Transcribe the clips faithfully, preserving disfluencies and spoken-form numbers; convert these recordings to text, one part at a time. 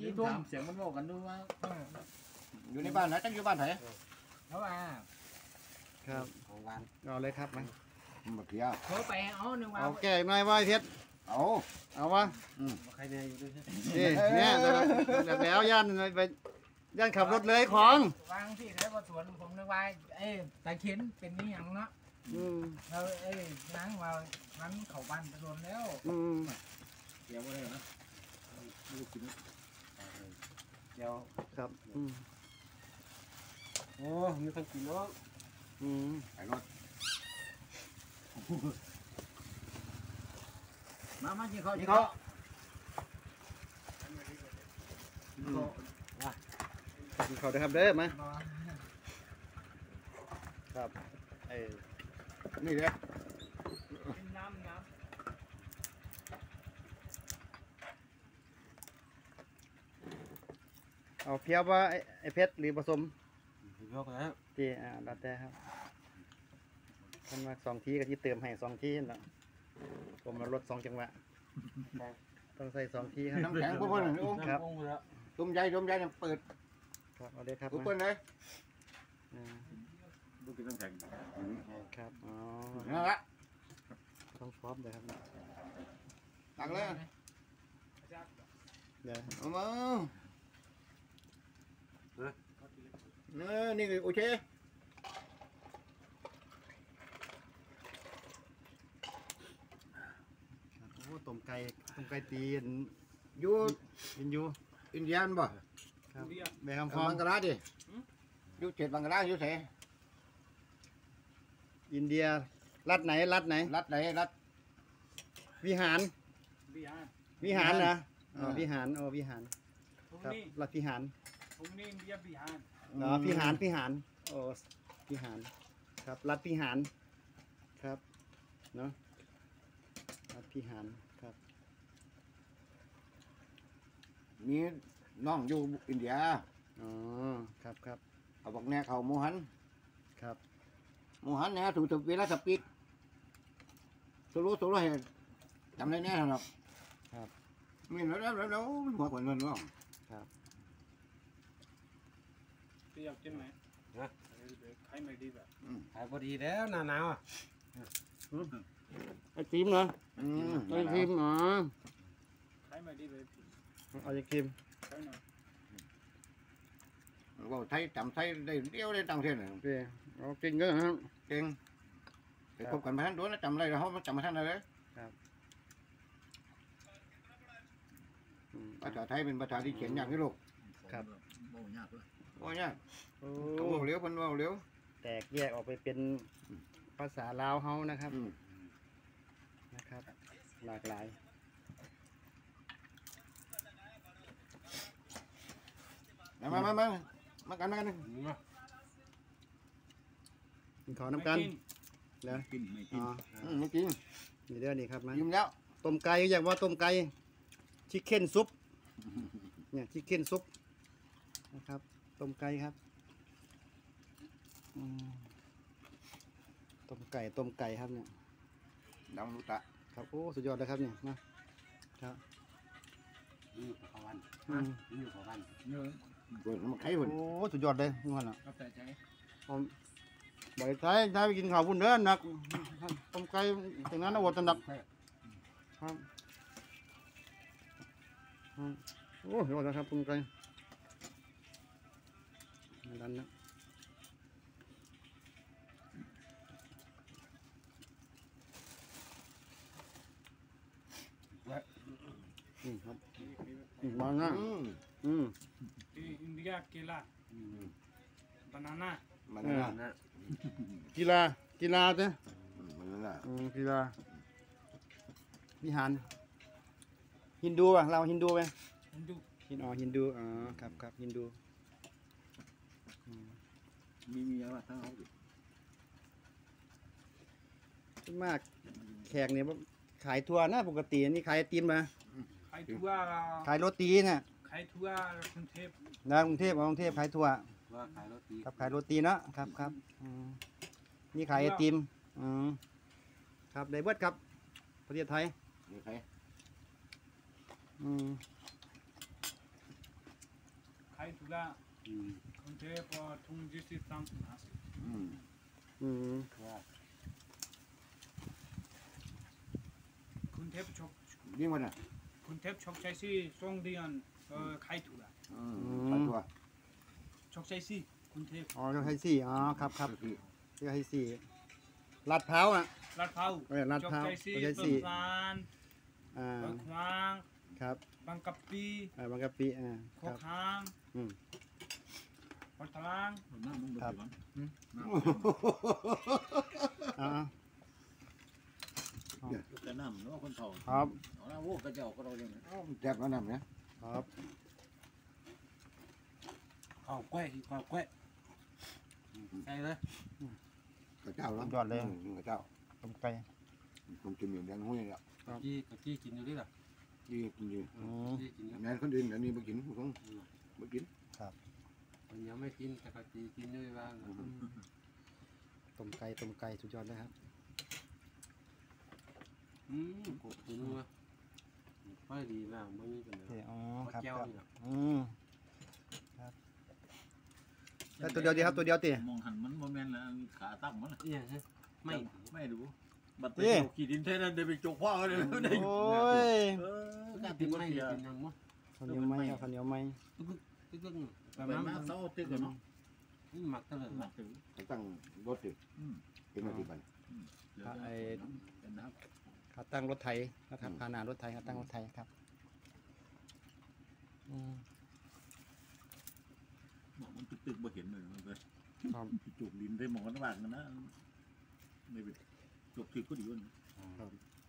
ยี่ทุ่มเสียงมันโมกันดูว่าอยู่ในบ้านไหนตั้งอยู่บ้านไหนเขาว่าครับของวันเอาเลยครับมันมาเขียเขาไปเอาหนึ่งวันเอาแก่หน่อยว่าเพชรเอาเอาวะใครเนี่ยอยู่ด้วยนี่เนี่ยแบบแล้วย่านไปย่านขับรถเลยของวางที่ไหนพอสวนผมนึกว่าเอ้ตะเขียนเป็นนี่อย่างเนาะเราเอ้นั่งว่านั้นเขาบ้านไปรวมแล้วเดี๋ยวอะไรนะลูกกินเดี๋ยวครับโอ้มีทั้งกินเนาะไอ้รถมามากินข้าวกินข้าวกินข้าวได้ครับเด้อมาครับไอ้นี่เด้อน้ำน้ำเอาเพียวว่าไอ้เพชรหรือผสมยกแล้วจีอ่าดัดแต่ครับท่านมาสองทีก็ที่เติมให้สองทีนั่นแหละผมมารถสองจังหวะต้องใส่สองทีครับน้ำแข็งพวกมันครับตุ้มใหญ่ตุ้มใหญ่เนี่ยเปิดครับเอาเลยครับทุกคนเลยดูกินน้ำแข็งครับอ๋อนั่นละต้องพร้อมเลยครับตักเลยเดี๋ยวเอามาเนี่ยนี่โอเคโอ้ต้มไก่ต้มไก่ตีนยูอินยูอินเดียนบ่ครับแบงคำฟองบังกลาดิยูเจ็ดบังกลายูเสอินเดียรัฐไหนรัฐไหนรัฐไหนรัฐวิหารวิหารวิหารนะอ๋อวิหารโอ้วิหารครับรัฐวิหารผมนี่อินเดียวิหารอ๋อพิหารพิหารโอ้พิหารครับรัฐพิหารครับเนาะรัฐพิหารครับมีน้องอยู่อินเดียอ๋อครับครับเขาบอกแน่เขาโมหันครับโมหันเนี่ยถูกถูกเวลาสปีดสโลสโลเห็นจำได้แน่หรอกครับมีแล้วแล้วแล้วหัวขวัญเงินว่าครับพี่อยากกินไหมนะใครไม่ดีแบบขายพอดีแล้วหนาหนาวอ่ะไอติมเหรอไอติมอ๋อใครไม่ดีเลยเอาไอติมใช่หน่อยว่าไทยจำไทยได้เดียวได้ตังเท่าไหร่เก่งเอาเก่งก็ครับเก่งไปพบกันมาท่านด้วยนะจำอะไรเขาจำมาท่านอะไรครับภาษาไทยเป็นภาษาที่เขียนยากที่โลกครับโอ้ยากเลยโอ้ยากโอ้เลี้ยวพันว่าเลี้ยวแตกแยกออกไปเป็นภาษาลาวเฮานะครับนะครับหลากหลายมามามามากันมากันกินขอน้ำกันเดี๋ยวกินไม่กินไม่กินนี่เรื่องนี้ครับนะยิ้มแล้วต้มไก่อยากว่าต้มไก่ชิคเก้นซุปเนี่ยชิคเก้นซุปนะครับต้มไก่ครับต้มไก่ต้มไก่ครับเนี่ยดองลูกตะครับโอ้สุดยอดเลยครับเนี่ยนะครับนี่อยู่ขวันนี่อยู่ขวันเยอะเปิดมาไข่หุ่นโอ้สุดยอดเลยนี่วันน่ะเอาแต่ใจผมบ่อยใช้ใช้ไปกินข้าวพุ่นเด้อหนักต้มไก่จากนั้นเอาวัตถุดิบครับโอ้ยอดนะครับต้มไก่ดันนะอืมครับมาหน้าอืมอินเดียกีฬาบานาน่าบานาน่ากีฬากีฬาเจ้บานาน่าอืมกีฬาวิหารฮินดูอ่ะเราฮินดูไหมฮินดูฮินอ๋อฮินดูอ๋อครับครับฮินดูมีมีอะไรทั้งเอาดิมากแขกเนี่ยขายทัวร์นะปกตินี่ขายไอติมมาขายทัวร์ขายโรตีเนี่ยขายทัวร์กรุงเทพนะกรุงเทพกรุงเทพขายทัวร์ว่าขายโรตีครับขายโรตีนะครับครับนี่ขายไอติมอืมครับไดเบิร์ดครับประเทศไทยนี่ใครอืมายทุละอืมกรุงเทพก็ทุ่งยี่สิบสามสิบห้าสิบอืมอืมกรุงเทพชกยิ่งวันน่ะกรุงเทพชกชัยซี่ส่งเดือนเอ่อขายทุละอืมไปตัวชกชัยซี่กรุงเทพอ๋อให้สี่อ๋อครับครับก็คือเรียกให้สี่ลาดพร้าวอ่ะลาดพร้าวเออลาดชกพร้าวชัยซี่ชกชัยเปิซี่ดร้านอ่าเปิดขวางครับบางกะปิอ่าบางกะปิอ่าโคครับกหางอืมปัตตาลางน้ำมึงบ่ครับสิวะอ่าแต่น้ำเนาะคนเฒ่าครับเอาละโว้กระเจ้าก็เราเลยนะเอ้าแจกมานำเนี่ยครับข้าวแก้วข้าวแก้วใช่เลยกระเจ้าแล้วยอดเลยมกระเจ้าต้มไก่ผมกินอยู่แดงหุ้ยเนี่ยกี้กะกี้กินอยู่ดิล่ะที่กินอยู่อืมกี้กินอยู่แม่นคนอื่นอันนี้ไม่กินผมต้องไม่กินมันยังไม่กินแต่กะกี้กินด้วยบ้างต้มไก่ต้มไก่สุดยอดเลยครับอืมกบคุณว่าค่อยดีมากไม่มีปัญโอหาเคอ๋อครับแก้วครับนี่อืมครับแล้วตัวเดียวดีครับตัวเดียวตีมองหันมันโมเมนต์แล้วขาตั้งมันน่ะเนี่ยฮะไม่ไม่ดูบัดไปเที่ยวขี่ดินเท่นั้นเดี๋ยวไปจกพ่อเขาเลยไม่ได้โอ้ยเออก็ติติดดมันไม่เสียติดยังมั้งข้าวเหนียวไหมครับข้าวเหนียวไหมตึ๊กตึ๊กตึ๊กไปมาเสาติดกันเนาะหมักตลอดหนักถึงเขาตั้งรถติดอืมเป็นมาที่บ้านเดี๋ยวไอ้เป็นน้ขาตั้งรถไถนะครับพาหนารถไถขาตั้งรถไถครับอืมำบอกมันตึกๆบ่เห็นเลยมันเลยครับจุกดินได้มองกันว่างกันนะไม่ไปจกถือก็ดีกว่านะครับ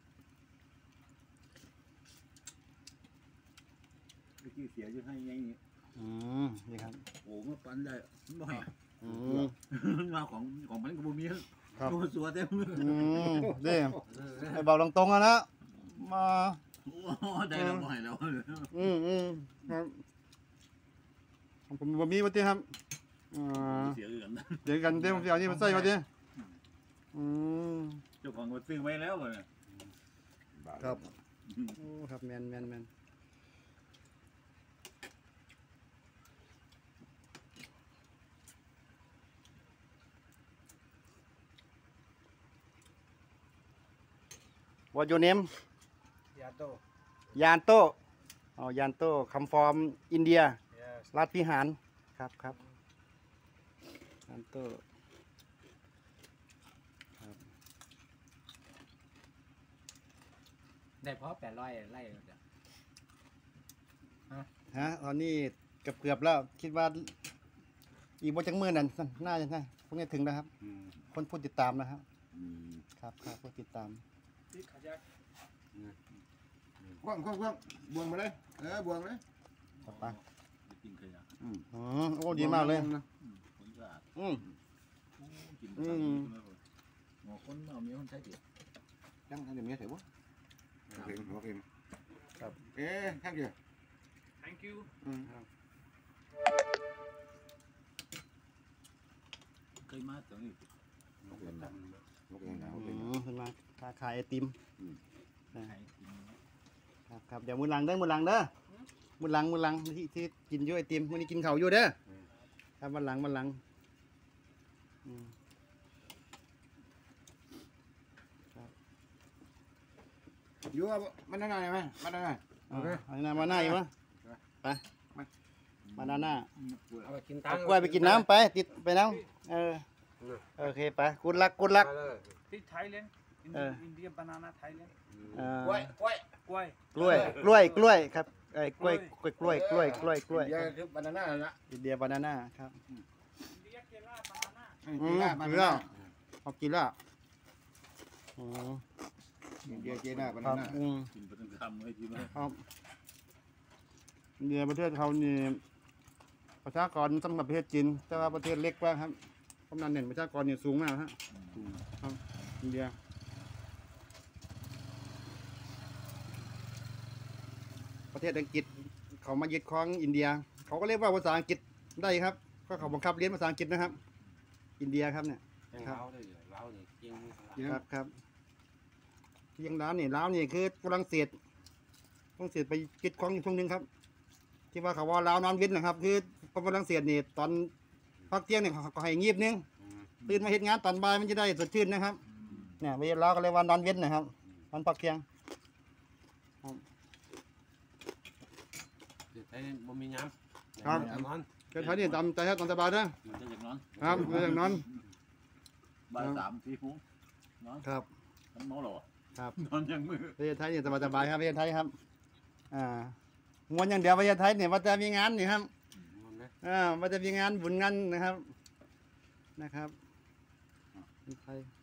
เมื่อกี้เสียอยู่ให้ยังนี้อืมนี่ครับโอ้มาปันได้มันบ่ให้อืมมาของของมันก็บ่มีครับตัวสัวเต็มเลยอืมนี่ไอ้เบาลงตรงๆอะนะมาโอ้ได้แล้วบ่ให้แล้วอืมอืมครับของผมบ่มีมาติครับอ่าเสียเอื่อนเดี๋ยวกันเดี๋ยวผมจะเอานี่มาใส่มาติอืมเจ้าของก็ซื้อไว้แล้วเลยครับโอ้ครับแมนแมนแมนWhat your name ยาโตยานโตอ๋อยานโตคำฟอร์มอินเดีย yes รัฐพิหารครับครับยานโตครับได้เพราะแปดร้อยไล่จ้ะฮะตอนนี้เกือบเกือบๆแล้ว คิดว่า อีกบ่จังมือนั่นน่าจะน่าพวกนี้ถึงแล้วครับอืมคนผู้ติดตามนะครับอืมครับครับผู้ติดตามที่ขยักกว้างกว้างกว้างบวงมาเลยเออบวงเลยครับไปกินขยะอืมอ๋อโอ้ดีมากเลยบวงนะคนสะอาดอืมกินอืมหมอคนเอาเมียคนใช้เดียวจังอันนี้มีเสียบ่โอเคโอเคครับเอ๊ะข้างเดียว thank you อืมเคยมาตรงนี้โอเคนะโอเคนะโออืเคนะมขึ้นมาค้าขายไอติมอืมนะใครกินครับครับเดี๋ยวมือหลังเด้อมือหลังเด้อมือหลังมือหลังที่ที่กินอยู่ไอติมมื้อนี้กินข้าวอยู่เด้อครับวันหลังวันหลังอืมอยู่ว่ามันนั่นไหนไหมมันนั่นไหนโอเคอันนี้มาหน้าอีกมั้ยไปมาด้านหน้าเอาไปกินตัเอางกล้วยไปกินน้ำไปติดไปน้ำเออโอเคไปกุดลักกุดลักที่ไทยแลนด์อินเอออินเดียบานานาไทยแลนด์เอ่อกล้วยกล้วยกล้วยกล้วยกล้วยกล้วยครับไอ้กล้วยกล้วยกล้วยกล้วยกล้วยกล้วยเดี๋ยวคือบานาน่าละอินเดียบานาน่าครับอินเดียเกล่าบานานาอืมกินละบากินานแล้น่าวเอากินแล้วอืมเดี๋ยวเจน่าบาครันาบน่าอืมกินไปตั้งคำให้กินไหมครับอินเดียประเทศเขานี่ประชากรสำหรับประเทศจีนแต่ว่าประเทศเล็กกว่าครับกำนันเน่นประชากรเนี่ยสูงมากฮะครับอินเดียประเทศอังกฤษเขามายึดครองอินเดีย เขาก็เรียกว่าภาษาอังกฤษได้ครับก็เขาบังคับเรียนภาษาอังกฤษนะครับ อินเดียครับเนี่ยเล้าเลยเล้าเลยจริงครับครับที่ยังร้านนี่ร้านนี่คือฝรั่งเศสฝรั่งเศสไปยึดครองอยู่ช่วงหนึงครับที่ว่าเขาว่าลาวนอนวินนะครับ คือคนฝรั่งเศสนี่ตอนพักเที่ยงเนี่ยเขาก็ให้งีบนึงตื่นมาเฮ็ดงานตอนบ่ายมันจะได้สดชื่นนะครับเนี่ยเวลาก็เลยว่านอนวินนะครับนอนพักเที่ยงเดี๋ยวไทยบ่มีน้ำครับนอนเจ้าไทยนี่ตามใจให้ตามสบายนะมันจะอย่างนั้นครับเรื่องนอนบ่ายสามสี่โมงนอนครับมันเมาหรอครับนอนยังมือประเทศไทยนี่สบายสบายครับประเทศไทยครับอ่ามวนอย่างเดียวประเทศไทยเนี่ยว่าจะมีงานนี่ครับนอนนะอ่าว่าจะมีงานบุญงานนะครับนะครับประเทศไทย